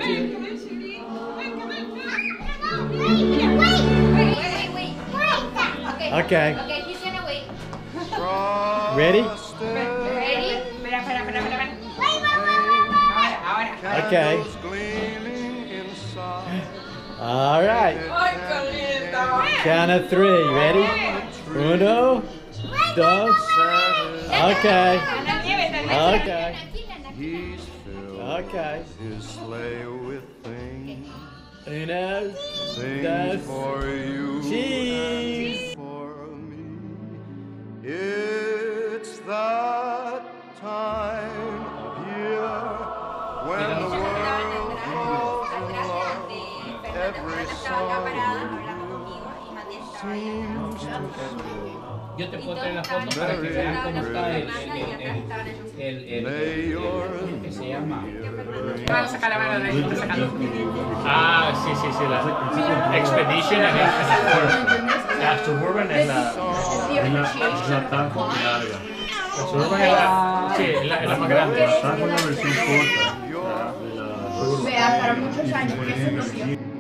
Okay. Okay, he's gonna wait. Ready? Ready? Espera. Ahora. Okay. All right. Ay, qué lindo. Count of 3. Ready? 1, 2. Okay. Okay. He's filled Okay. his sleigh with things, 1, things 2. for you Cheese. and for me. It's that time of year when the world falls in love. Every song seems to Yo te puedo traer las fotos para que vean cómo está el que se llama. Vamos a sacar la mano de ahí, está sacando. Ah, sí, la Expedition en la Suburban es la Tajo larga. Suburban es la más grande. La Tajo es la versión corta. Vea, para muchos años, que eso es lo que